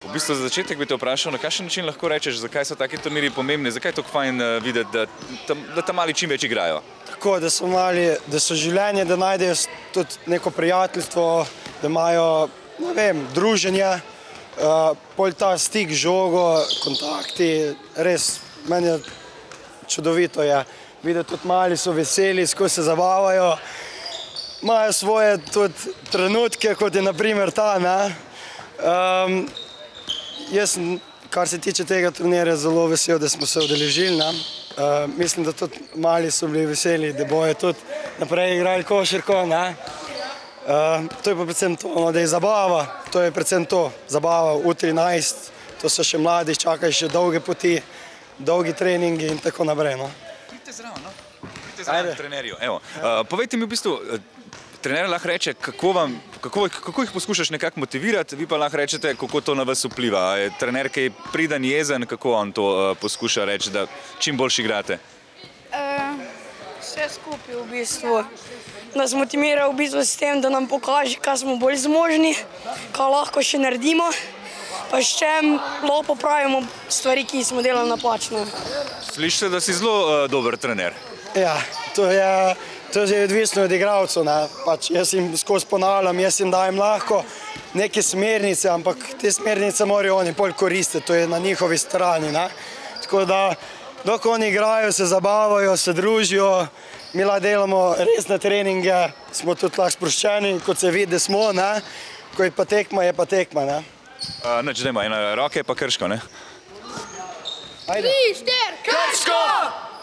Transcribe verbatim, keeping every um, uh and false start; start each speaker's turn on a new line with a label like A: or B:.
A: V bistvu za začetek bi te vprašal, na kakšen način lahko rečeš, zakaj so taki turniri pomembni, zakaj je tako fajn videti, da tam, da tam mali čim več igrajo?
B: Tako, da so mali, da so življenje, da najdejo tudi neko prijateljstvo, da imajo, ne vem, druženje, uh, pol ta stik, žogo, kontakti, res, meni je čudovito je. Videti tudi mali so veseli, skozi se zabavajo, imajo svoje tudi trenutke, kot je na primer ta, ne. Um, Jaz sem, kar se tiče tega turnirja, zelo vesel, da smo se udeležili. Uh, mislim, da tudi mali so bili veseli, da bojo tudi naprej igrali košarko. Uh, to je pa predvsem to, no, da je zabava, to je predvsem to, zabava U trinajst, to so še mladi, čakajo še dolge poti, dolgi treningi in tako naprej. No.
A: Pridite zraven, no? Pridite zraven trenerju. Evo, uh, povejte mi v bistvu, trener lahko reče, kako, vam, kako, kako jih poskušaš nekako motivirati, vi pa lahko rečete, kako to na vas vpliva. Je trener, ki je pridan, jezen, kako on to uh, poskuša reči, da čim boljši igrate?
C: Uh, vse skupaj v bistvu. Nas motivira v bistvu s tem, da nam pokaže, kaj smo bolj zmožni, kaj lahko še naredimo, pa s čem lahko popravimo stvari, ki smo delali napačno.
A: Slišite, da si zelo uh, dober trener?
B: Ja, to je... To je odvisno od igralcev. Pač jaz jim skozi ponavljam, jaz jim dajem lahko neke smernice, ampak te smernice morajo oni bolj koristiti, to je na njihovi strani. Ne? Tako da, dok oni igrajo, se zabavajo, se družijo, mi lahko delamo resne treninge, smo tudi lahko sproščeni, kot se vidi, smo, ne? Ko je pa tekma, je pa tekma. Ne?
A: Uh, Nič, dajmo, ena roke pa Krško, ne?
C: Tri, štiri, Krško!